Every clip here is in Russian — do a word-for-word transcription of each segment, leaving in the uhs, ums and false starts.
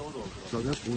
Тогда понял.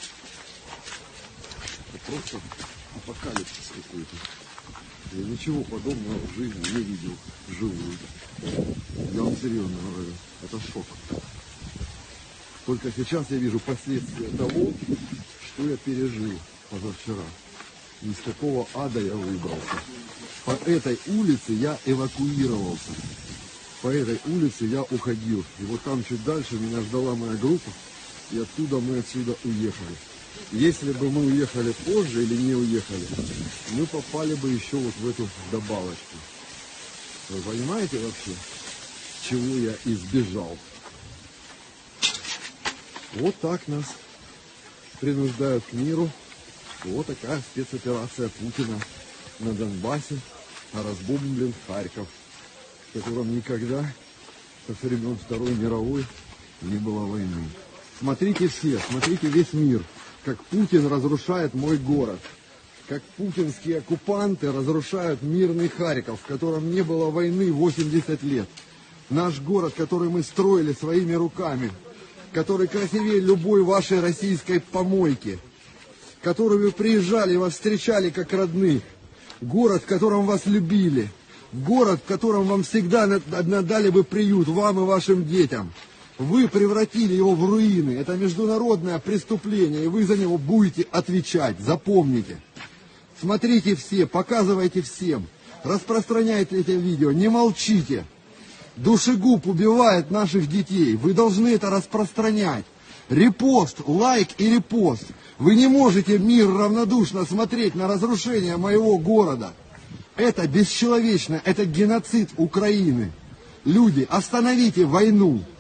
Это просто апокалипсис какой-то. Я ничего подобного в жизни не видел вживую. Я вам серьезно говорю. Это шок. Только сейчас я вижу последствия того, что я пережил позавчера. Из какого ада я выбрался. По этой улице я эвакуировался. По этой улице я уходил. И вот там чуть дальше меня ждала моя группа. И оттуда мы отсюда уехали. Если бы мы уехали позже или не уехали, мы попали бы еще вот в эту добавочку. Вы понимаете вообще, чего я избежал? Вот так нас принуждают к миру. Вот такая спецоперация Путина на Донбассе, а разбомблен Харьков, в котором никогда со времен Второй мировой не было войны. Смотрите все, смотрите весь мир, как Путин разрушает мой город, как путинские оккупанты разрушают мирный Харьков, в котором не было войны восемьдесят лет. Наш город, который мы строили своими руками, который красивее любой вашей российской помойки, который вы приезжали и вас встречали как родных, город, в котором вас любили, город, в котором вам всегда надали бы приют, вам и вашим детям. Вы превратили его в руины. Это международное преступление, и вы за него будете отвечать. Запомните. Смотрите все, показывайте всем, распространяйте эти видео, не молчите. Душегуб убивает наших детей. Вы должны это распространять. Репост, лайк и репост. Вы не можете мир равнодушно смотреть на разрушение моего города. Это бесчеловечно, это геноцид Украины. Люди, остановите войну.